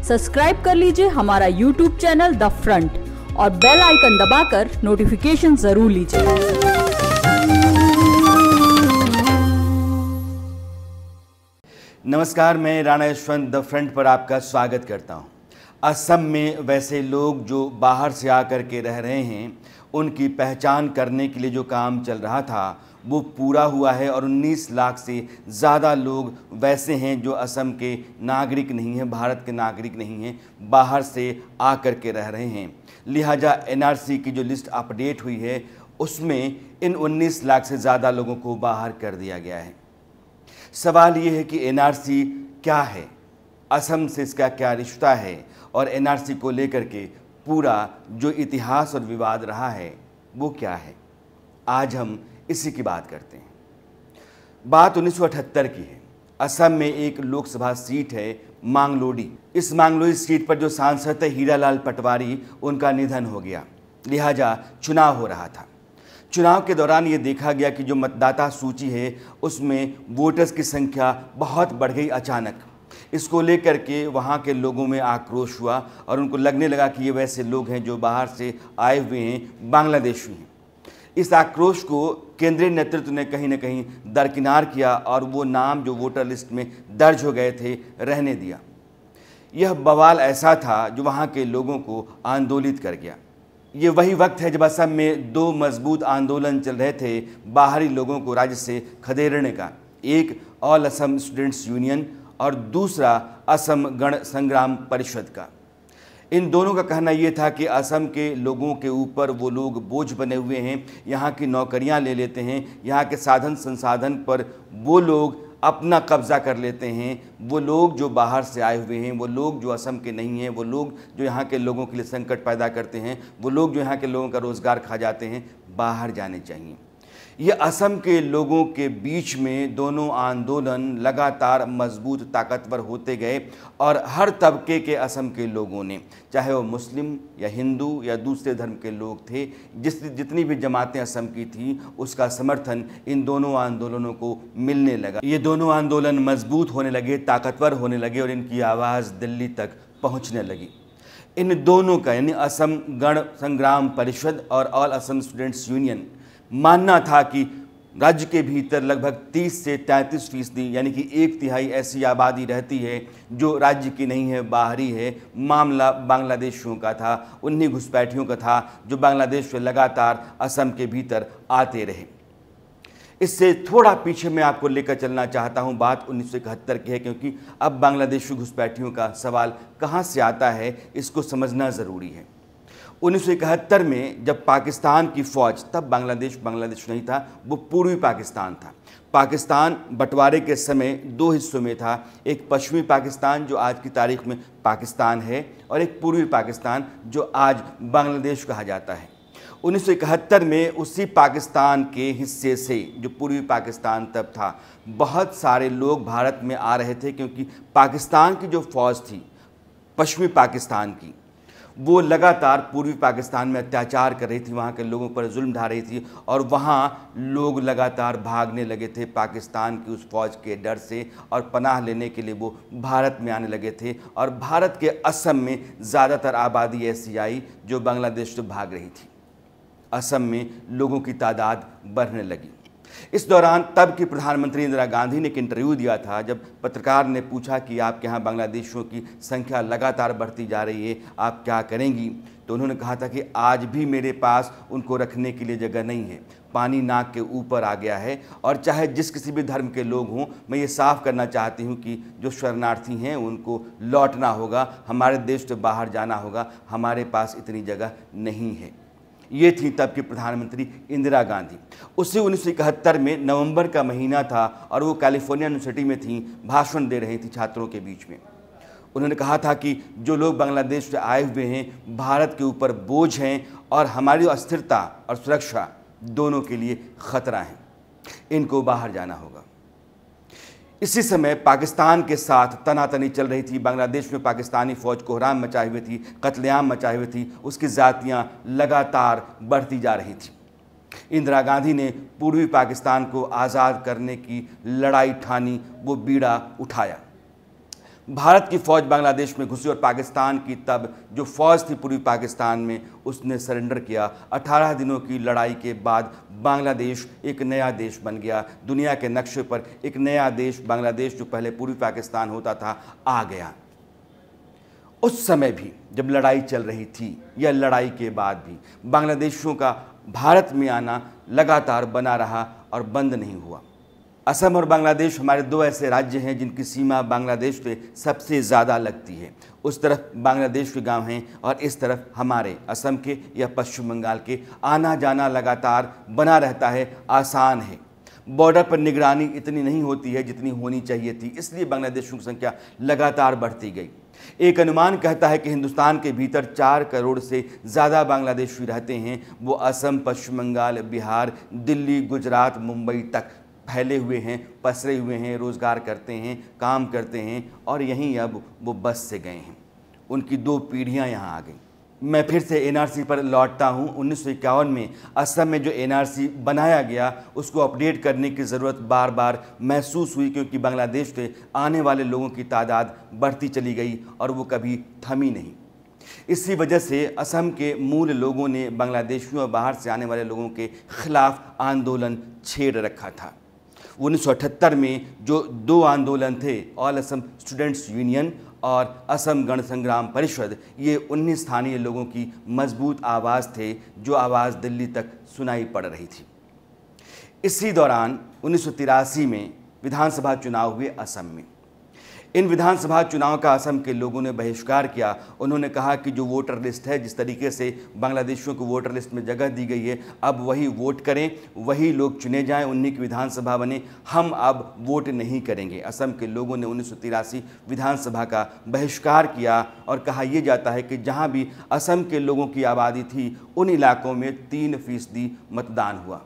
Subscribe कर लीजिए हमारा यूट्यूब चैनल द फ्रंट और बेल आइकन दबाकर नोटिफिकेशन जरूर लीजिए। नमस्कार, मैं राणा यशवंत द फ्रंट पर आपका स्वागत करता हूं। असम में वैसे लोग जो बाहर से आकर के रह रहे हैं, उनकी पहचान करने के लिए जो काम चल रहा था वो पूरा हुआ है और 19 लाख से ज़्यादा लोग वैसे हैं जो असम के नागरिक नहीं हैं, भारत के नागरिक नहीं हैं, बाहर से आकर के रह रहे हैं। लिहाजा NRC की जो लिस्ट अपडेट हुई है उसमें इन 19 लाख से ज़्यादा लोगों को बाहर कर दिया गया है। सवाल ये है कि NRC क्या है, असम से इसका क्या रिश्ता है और NRC को लेकर के पूरा जो इतिहास और विवाद रहा है वो क्या है। आज हम इसी की बात करते हैं। बात 1978 की है। असम में एक लोकसभा सीट है मांगलोडी। इस मांगलोडी सीट पर जो सांसद थे हीरालाल पटवारी, उनका निधन हो गया। लिहाजा चुनाव हो रहा था। चुनाव के दौरान ये देखा गया कि जो मतदाता सूची है उसमें वोटर्स की संख्या बहुत बढ़ गई अचानक। इसको लेकर के वहाँ के लोगों में आक्रोश हुआ और उनको लगने लगा कि ये वैसे लोग हैं जो बाहर से आए हुए हैं, बांग्लादेशी हैं। इस आक्रोश को केंद्रीय नेतृत्व ने कहीं न कहीं दरकिनार किया और वो नाम जो वोटर लिस्ट में दर्ज हो गए थे रहने दिया। यह बवाल ऐसा था जो वहाँ के लोगों को आंदोलित कर गया। ये वही वक्त है जब असम में दो मजबूत आंदोलन चल रहे थे बाहरी लोगों को राज्य से खदेड़ने का। एक ऑल असम स्टूडेंट्स यूनियन और दूसरा असम गण संग्राम परिषद का। इन दोनों का कहना ये था कि असम के लोगों के ऊपर वो लोग बोझ बने हुए हैं, यहाँ की नौकरियाँ ले लेते हैं, यहाँ के साधन संसाधन पर वो लोग अपना कब्जा कर लेते हैं। वो लोग जो बाहर से आए हुए हैं, वो लोग जो असम के नहीं हैं, वो लोग जो यहाँ के लोगों के लिए संकट पैदा करते हैं, वो लोग जो यहाँ के लोगों का रोज़गार खा जाते हैं, बाहर जाने चाहिए। ये असम के लोगों के बीच में दोनों आंदोलन लगातार मजबूत ताकतवर होते गए और हर तबके के असम के लोगों ने, चाहे वो मुस्लिम या हिंदू या दूसरे धर्म के लोग थे, जितनी भी जमातें असम की थी, उसका समर्थन इन दोनों आंदोलनों को मिलने लगा। ये दोनों आंदोलन मजबूत होने लगे, ताकतवर होने लगे और इनकी आवाज़ दिल्ली तक पहुँचने लगी। इन दोनों का यानी असम गण संग्राम परिषद और ऑल असम स्टूडेंट्स यूनियन मानना था कि राज्य के भीतर लगभग 30 से 33% यानी कि 1/3 ऐसी आबादी रहती है जो राज्य की नहीं है, बाहरी है। मामला बांग्लादेशियों का था, उन्हीं घुसपैठियों का था जो बांग्लादेश से लगातार असम के भीतर आते रहे। इससे थोड़ा पीछे मैं आपको लेकर चलना चाहता हूं। बात 1971 की है, क्योंकि अब बांग्लादेशी घुसपैठियों का सवाल कहाँ से आता है इसको समझना ज़रूरी है। 1971 में जब पाकिस्तान की फ़ौज, तब बांग्लादेश नहीं था, वो पूर्वी पाकिस्तान था। पाकिस्तान बंटवारे के समय दो हिस्सों में था, एक पश्चिमी पाकिस्तान जो आज की तारीख में पाकिस्तान है और एक पूर्वी पाकिस्तान जो आज बांग्लादेश कहा जाता है। 1971 में उसी पाकिस्तान के हिस्से से, जो पूर्वी पाकिस्तान तब था, बहुत सारे लोग भारत में आ रहे थे, क्योंकि पाकिस्तान की जो फ़ौज थी पश्चिमी पाकिस्तान की, वो लगातार पूर्वी पाकिस्तान में अत्याचार कर रही थी, वहाँ के लोगों पर जुल्म ढा रही थी और वहाँ लोग लगातार भागने लगे थे पाकिस्तान की उस फौज के डर से और पनाह लेने के लिए वो भारत में आने लगे थे। और भारत के असम में ज़्यादातर आबादी ऐसी आई जो बांग्लादेश से भाग रही थी। असम में लोगों की तादाद बढ़ने लगी। इस दौरान तब की प्रधानमंत्री इंदिरा गांधी ने एक इंटरव्यू दिया था। जब पत्रकार ने पूछा कि आपके यहाँ बांग्लादेशियों की संख्या लगातार बढ़ती जा रही है, आप क्या करेंगी, तो उन्होंने कहा था कि आज भी मेरे पास उनको रखने के लिए जगह नहीं है, पानी नाक के ऊपर आ गया है और चाहे जिस किसी भी धर्म के लोग हों, मैं ये साफ करना चाहती हूँ कि जो शरणार्थी हैं उनको लौटना होगा, हमारे देश से बाहर जाना होगा, हमारे पास इतनी जगह नहीं है। ये थी तब की प्रधानमंत्री इंदिरा गांधी। उसी 1971 में नवंबर का महीना था और वो कैलिफोर्निया यूनिवर्सिटी में थी, भाषण दे रही थी छात्रों के बीच में। उन्होंने कहा था कि जो लोग बांग्लादेश से आए हुए हैं भारत के ऊपर बोझ हैं और हमारी अस्थिरता और सुरक्षा दोनों के लिए खतरा है, इनको बाहर जाना होगा। इसी समय पाकिस्तान के साथ तनातनी चल रही थी। बांग्लादेश में पाकिस्तानी फ़ौज कोहराम मचाई हुई थी, कत्लेआम मचाए हुए थी, उसकी ज़ातियाँ लगातार बढ़ती जा रही थी। इंदिरा गांधी ने पूर्वी पाकिस्तान को आज़ाद करने की लड़ाई ठानी, वो बीड़ा उठाया। भारत की फ़ौज बांग्लादेश में घुसी और पाकिस्तान की तब जो फ़ौज थी पूर्वी पाकिस्तान में उसने सरेंडर किया। 18 दिनों की लड़ाई के बाद बांग्लादेश एक नया देश बन गया। दुनिया के नक्शे पर एक नया देश बांग्लादेश, जो पहले पूर्वी पाकिस्तान होता था, आ गया। उस समय भी जब लड़ाई चल रही थी या लड़ाई के बाद भी बांग्लादेशियों का भारत में आना लगातार बना रहा और बंद नहीं हुआ। असम और बांग्लादेश हमारे दो ऐसे राज्य हैं जिनकी सीमा बांग्लादेश से सबसे ज़्यादा लगती है। उस तरफ बांग्लादेश के गांव हैं और इस तरफ हमारे असम के या पश्चिम बंगाल के। आना जाना लगातार बना रहता है, आसान है। बॉर्डर पर निगरानी इतनी नहीं होती है जितनी होनी चाहिए थी, इसलिए बांग्लादेशियों की संख्या लगातार बढ़ती गई। एक अनुमान कहता है कि हिंदुस्तान के भीतर 4 करोड़ से ज़्यादा बांग्लादेशी रहते हैं। वो असम, पश्चिम बंगाल, बिहार, दिल्ली, गुजरात, मुंबई तक फैले हुए हैं, पसरे हुए हैं, रोज़गार करते हैं, काम करते हैं और यहीं अब वो बस से गए हैं। उनकी 2 पीढ़ियां यहाँ आ गई। मैं फिर से एनआरसी पर लौटता हूँ। 1951 में असम में जो एनआरसी बनाया गया उसको अपडेट करने की ज़रूरत बार बार महसूस हुई, क्योंकि बांग्लादेश से आने वाले लोगों की तादाद बढ़ती चली गई और वो कभी थमी नहीं। इसी वजह से असम के मूल लोगों ने बांग्लादेशियों और बाहर से आने वाले लोगों के खिलाफ आंदोलन छेड़ रखा था। 1978 में जो 2 आंदोलन थे, ऑल असम स्टूडेंट्स यूनियन और असम गण संग्राम परिषद, ये 19 स्थानीय लोगों की मजबूत आवाज़ थे, जो आवाज़ दिल्ली तक सुनाई पड़ रही थी। इसी दौरान 1983 में विधानसभा चुनाव हुए असम में। इन विधानसभा चुनाव का असम के लोगों ने बहिष्कार किया। उन्होंने कहा कि जो वोटर लिस्ट है, जिस तरीके से बांग्लादेशियों को वोटर लिस्ट में जगह दी गई है, अब वही वोट करें, वही लोग चुने जाएं, उन्हीं की विधानसभा बने, हम अब वोट नहीं करेंगे। असम के लोगों ने 1983 विधानसभा का बहिष्कार किया और कहा यह जाता है कि जहां भी असम के लोगों की आबादी थी उन इलाकों में 3% मतदान हुआ।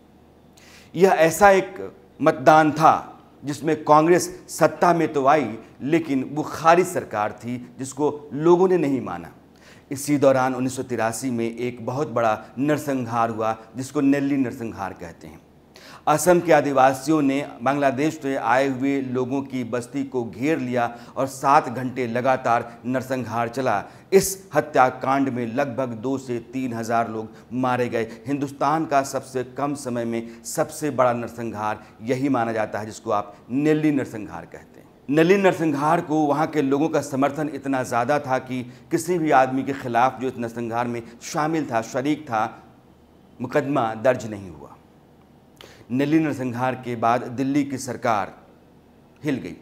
यह ऐसा एक मतदान था जिसमें कांग्रेस सत्ता में तो आई, लेकिन वो खारिज सरकार थी जिसको लोगों ने नहीं माना। इसी दौरान 1983 में एक बहुत बड़ा नरसंहार हुआ, जिसको नेल्ली नरसंहार कहते हैं। असम के आदिवासियों ने बांग्लादेश से आए हुए लोगों की बस्ती को घेर लिया और 7 घंटे लगातार नरसंहार चला। इस हत्याकांड में लगभग 2 से 3 हज़ार लोग मारे गए। हिंदुस्तान का सबसे कम समय में सबसे बड़ा नरसंहार यही माना जाता है, जिसको आप नेल्ली नरसंहार कहते हैं। नेल्ली नरसंहार को वहाँ के लोगों का समर्थन इतना ज़्यादा था कि किसी भी आदमी के खिलाफ जो इस नरसंहार में शामिल था, शरीक था, मुकदमा दर्ज नहीं हुआ। नेल्ली नरसंहार के बाद दिल्ली की सरकार हिल गई।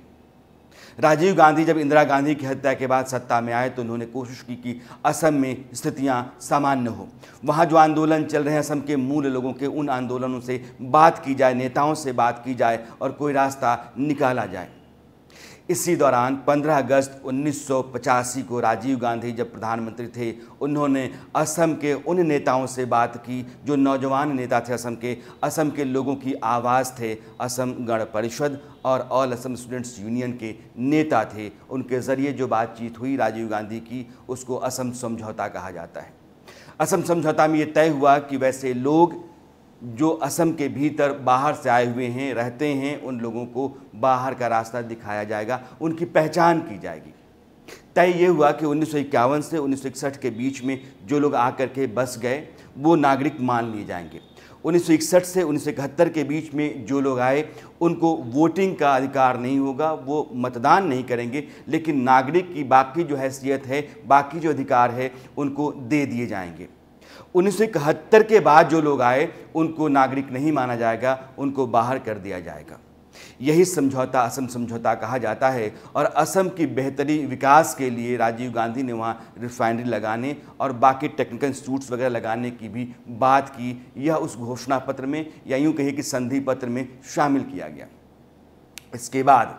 राजीव गांधी जब इंदिरा गांधी की हत्या के बाद सत्ता में आए तो उन्होंने कोशिश की कि असम में स्थितियां सामान्य हो। वहां जो आंदोलन चल रहे हैं असम के मूल लोगों के, उन आंदोलनों से बात की जाए, नेताओं से बात की जाए और कोई रास्ता निकाला जाए। इसी दौरान 15 अगस्त 1985 को राजीव गांधी जब प्रधानमंत्री थे, उन्होंने असम के उन नेताओं से बात की जो नौजवान नेता थे, असम के लोगों की आवाज़ थे। असम गण परिषद और ऑल असम स्टूडेंट्स यूनियन के नेता थे। उनके ज़रिए जो बातचीत हुई राजीव गांधी की, उसको असम समझौता कहा जाता है। असम समझौता में ये तय हुआ कि वैसे लोग जो असम के भीतर बाहर से आए हुए हैं, रहते हैं, उन लोगों को बाहर का रास्ता दिखाया जाएगा, उनकी पहचान की जाएगी। तय ये हुआ कि 1951 से 1961 के बीच में जो लोग आकर के बस गए वो नागरिक मान लिए जाएंगे। 1961 से 1971 के बीच में जो लोग आए उनको वोटिंग का अधिकार नहीं होगा, वो मतदान नहीं करेंगे, लेकिन नागरिक की बाकी जो हैसियत है, बाकी जो अधिकार है, उनको दे दिए जाएंगे। 1971 के बाद जो लोग आए उनको नागरिक नहीं माना जाएगा, उनको बाहर कर दिया जाएगा। यही समझौता असम समझौता कहा जाता है। और असम की बेहतरी विकास के लिए राजीव गांधी ने वहाँ रिफाइनरी लगाने और बाकी टेक्निकल इंस्टीट्यूट्स वगैरह लगाने की भी बात की। यह उस घोषणा पत्र में या यूँ कहिए कि संधि पत्र में शामिल किया गया। इसके बाद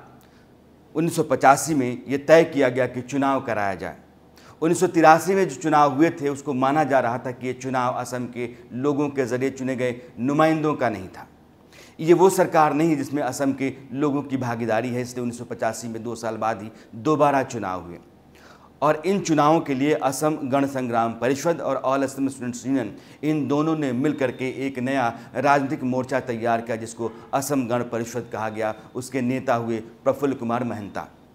1985 में ये तय किया गया कि चुनाव कराया जाए। 1983 में जो चुनाव हुए थे उसको माना जा रहा था कि ये चुनाव असम के लोगों के ज़रिए चुने गए नुमाइंदों का नहीं था। ये वो सरकार नहीं जिसमें असम के लोगों की भागीदारी है, इसलिए 1985 में 2 साल बाद ही दोबारा चुनाव हुए। और इन चुनावों के लिए असम गण संग्राम परिषद और ऑल असम स्टूडेंट्स यूनियन, इन दोनों ने मिल करके एक नया राजनीतिक मोर्चा तैयार किया जिसको असम गण परिषद कहा गया। उसके नेता हुए प्रफुल्ल कुमार महंता।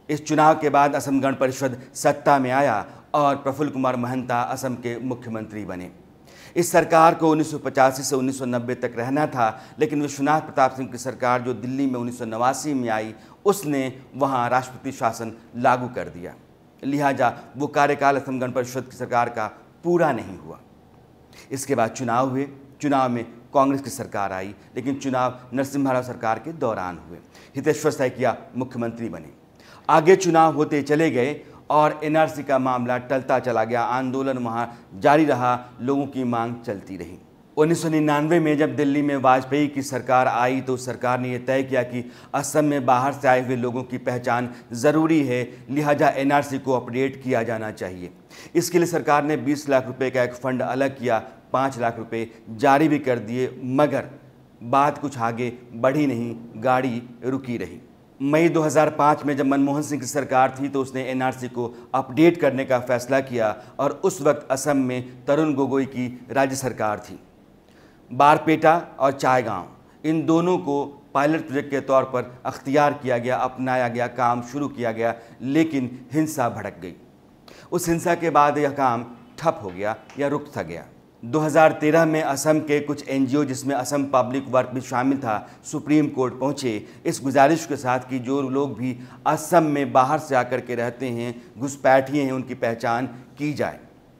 इस चुनाव के बाद असम गण परिषद सत्ता में आया और प्रफुल्ल कुमार महंता असम के मुख्यमंत्री बने। इस सरकार को 1985 से 1990 तक रहना था, लेकिन विश्वनाथ प्रताप सिंह की सरकार जो दिल्ली में 1989 में आई, उसने वहां राष्ट्रपति शासन लागू कर दिया। लिहाजा वो कार्यकाल असम गण परिषद की सरकार का पूरा नहीं हुआ। इसके बाद चुनाव हुए। चुनाव में कांग्रेस की सरकार आई, लेकिन चुनाव नरसिम्हा राव सरकार के दौरान हुए। हितेश्वर सैकिया मुख्यमंत्री बने। आगे चुनाव होते चले गए और एनआरसी का मामला टलता चला गया। आंदोलन वहाँ जारी रहा, लोगों की मांग चलती रही। 1999 में जब दिल्ली में वाजपेयी की सरकार आई तो सरकार ने यह तय किया कि असम में बाहर से आए हुए लोगों की पहचान ज़रूरी है, लिहाजा एनआरसी को अपडेट किया जाना चाहिए। इसके लिए सरकार ने 20 लाख रुपए का एक फ़ंड अलग किया, 5 लाख रुपए जारी भी कर दिए, मगर बात कुछ आगे बढ़ी नहीं, गाड़ी रुकी रही। मई 2005 में जब मनमोहन सिंह की सरकार थी तो उसने एनआरसी को अपडेट करने का फैसला किया और उस वक्त असम में तरुण गोगोई की राज्य सरकार थी। बारपेटा और चायगांव, इन दोनों को पायलट प्रोजेक्ट के तौर पर अख्तियार किया गया, अपनाया गया, काम शुरू किया गया, लेकिन हिंसा भड़क गई। उस हिंसा के बाद यह काम ठप हो गया या रुक सा गया। 2013 में असम के कुछ एनजीओ, जिसमें असम पब्लिक वर्क भी शामिल था, सुप्रीम कोर्ट पहुंचे इस गुजारिश के साथ कि जो लोग भी असम में बाहर से आकर के रहते हैं, घुसपैठिए हैं, उनकी पहचान की जाए।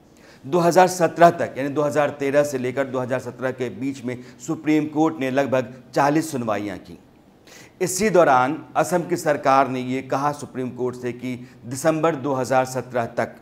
2017 तक, यानी 2013 से लेकर 2017 के बीच में सुप्रीम कोर्ट ने लगभग 40 सुनवाइयाँ की। इसी दौरान असम की सरकार ने ये कहा सुप्रीम कोर्ट से कि दिसंबर 2017 तक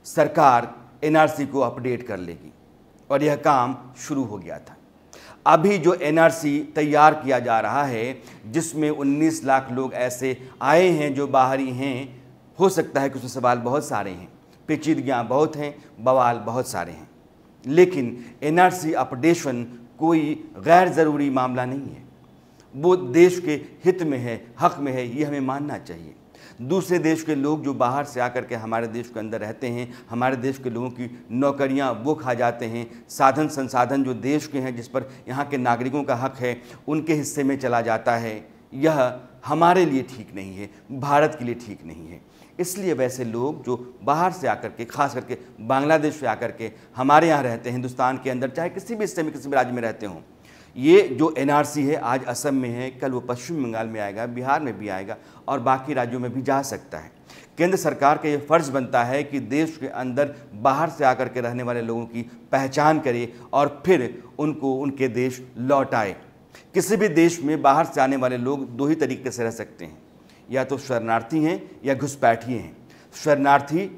सरकार एनआरसी को अपडेट कर लेगी, और यह काम शुरू हो गया था। अभी जो एनआरसी तैयार किया जा रहा है, जिसमें 19 लाख लोग ऐसे आए हैं जो बाहरी हैं, हो सकता है कि उसमें सवाल बहुत सारे हैं, पेचीदगियाँ बहुत हैं, बवाल बहुत सारे हैं, लेकिन एनआरसी अपडेशन कोई गैर ज़रूरी मामला नहीं है। वो देश के हित में है, हक में है, ये हमें मानना चाहिए। दूसरे देश के लोग जो बाहर से आकर के हमारे देश के अंदर रहते हैं, हमारे देश के लोगों की नौकरियां वो खा जाते हैं, साधन संसाधन जो देश के हैं, जिस पर यहाँ के नागरिकों का हक है, उनके हिस्से में चला जाता है। यह हमारे लिए ठीक नहीं है, भारत के लिए ठीक नहीं है। इसलिए वैसे लोग जो बाहर से आकर के, खास करके बांग्लादेश से आकर के हमारे यहाँ रहते हैं, हिंदुस्तान के अंदर चाहे किसी भी हिस्से में, किसी भी राज्य में रहते हों, ये जो एनआरसी है आज असम में है, कल वो पश्चिम बंगाल में आएगा, बिहार में भी आएगा और बाकी राज्यों में भी जा सकता है। केंद्र सरकार का ये फ़र्ज़ बनता है कि देश के अंदर बाहर से आकर के रहने वाले लोगों की पहचान करे और फिर उनको उनके देश लौटाए। किसी भी देश में बाहर से आने वाले लोग दो ही तरीके से रह सकते हैं, या तो शरणार्थी हैं या घुसपैठिए हैं। शरणार्थी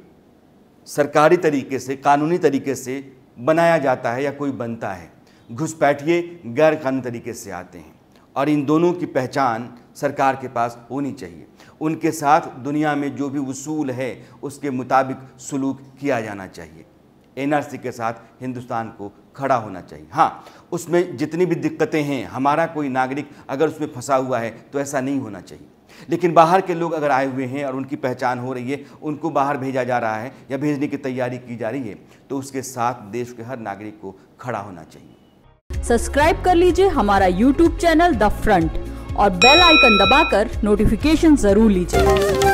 सरकारी तरीके से, कानूनी तरीके से बनाया जाता है या कोई बनता है, घुसपैठिए गैर कानूनी तरीके से आते हैं, और इन दोनों की पहचान सरकार के पास होनी चाहिए। उनके साथ दुनिया में जो भी उसूल है उसके मुताबिक सलूक किया जाना चाहिए। एनआरसी के साथ हिंदुस्तान को खड़ा होना चाहिए। हाँ, उसमें जितनी भी दिक्कतें हैं, हमारा कोई नागरिक अगर उसमें फंसा हुआ है तो ऐसा नहीं होना चाहिए, लेकिन बाहर के लोग अगर आए हुए हैं और उनकी पहचान हो रही है, उनको बाहर भेजा जा रहा है या भेजने की तैयारी की जा रही है, तो उसके साथ देश के हर नागरिक को खड़ा होना चाहिए। सब्सक्राइब कर लीजिए हमारा YouTube चैनल द फ्रंट और बेल आइकन दबाकर नोटिफिकेशन जरूर लीजिए।